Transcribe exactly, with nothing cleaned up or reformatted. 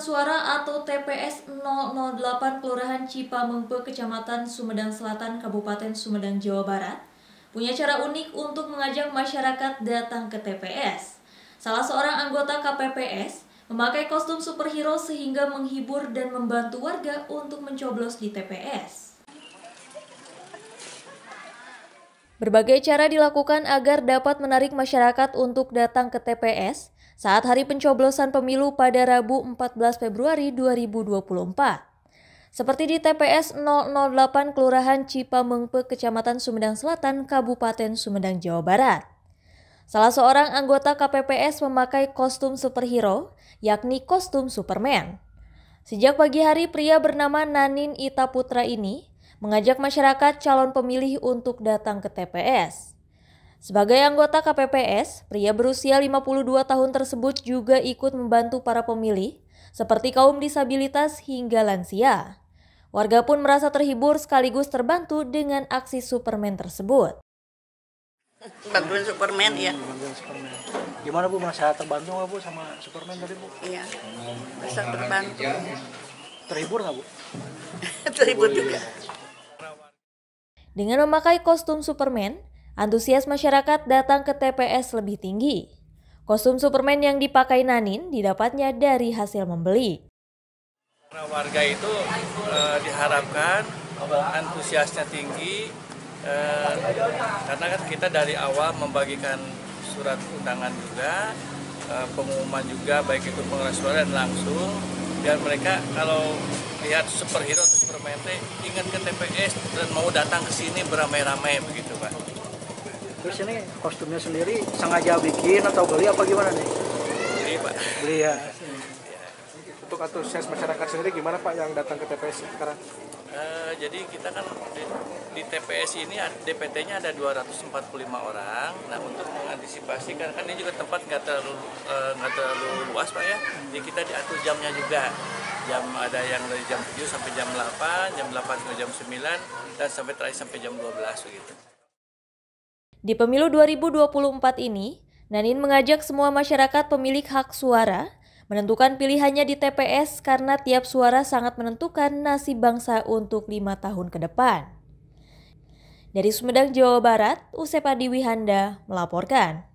suara atau T P S nol nol delapan Kelurahan Cipamengpe, Kecamatan Sumedang Selatan, Kabupaten Sumedang, Jawa Barat, punya cara unik untuk mengajak masyarakat datang ke T P S. Salah seorang anggota K P P S memakai kostum superhero sehingga menghibur dan membantu warga untuk mencoblos di T P S. Berbagai cara dilakukan agar dapat menarik masyarakat untuk datang ke T P S saat hari pencoblosan pemilu pada Rabu empat belas Februari dua ribu dua puluh empat. Seperti di T P S nol nol delapan Kelurahan Cipamengpe, Kecamatan Sumedang Selatan, Kabupaten Sumedang, Jawa Barat. Salah seorang anggota K P P S memakai kostum superhero, yakni kostum Superman. Sejak pagi hari, pria bernama Nanin Ita Putra ini mengajak masyarakat calon pemilih untuk datang ke T P S. Sebagai anggota K P P S, pria berusia lima puluh dua tahun tersebut juga ikut membantu para pemilih, seperti kaum disabilitas hingga lansia. Warga pun merasa terhibur sekaligus terbantu dengan aksi Superman tersebut. Bantuin Superman ya. Bantuin Superman. Gimana Bu, merasa terbantu nggak Bu sama Superman tadi Bu? Iya, merasa terbantu. Terhibur nggak Bu? Terhibur juga. Dengan memakai kostum Superman, antusias masyarakat datang ke T P S lebih tinggi. Kostum Superman yang dipakai Nanin didapatnya dari hasil membeli. Warga itu eh, diharapkan antusiasnya tinggi, eh, karena kan kita dari awal membagikan surat undangan juga, eh, pengumuman juga, baik itu pengeras suara dan langsung, biar mereka kalau lihat superhero atau Superman ingat ke T P S dan mau datang ke sini beramai-ramai begitu Pak. Terus ini kostumnya sendiri sengaja bikin atau beli apa gimana nih? Beli Pak. Beli ya. Untuk antusias masyarakat sendiri gimana Pak yang datang ke T P S sekarang? Uh, jadi kita kan di, di T P S ini D P T-nya ada dua ratus empat puluh lima orang. Nah untuk mengantisipasi kan, kan ini juga tempat nggak terlalu uh, nggak terlalu luas Pak ya. Jadi kita diatur jamnya juga. Jam ada yang dari jam tujuh sampai jam delapan, jam delapan sampai jam sembilan, dan sampai terakhir sampai jam dua belas begitu. Di pemilu dua ribu dua puluh empat ini, Nanin mengajak semua masyarakat pemilik hak suara menentukan pilihannya di T P S karena tiap suara sangat menentukan nasib bangsa untuk lima tahun ke depan. Dari Sumedang, Jawa Barat, Usep Adiwihanda melaporkan.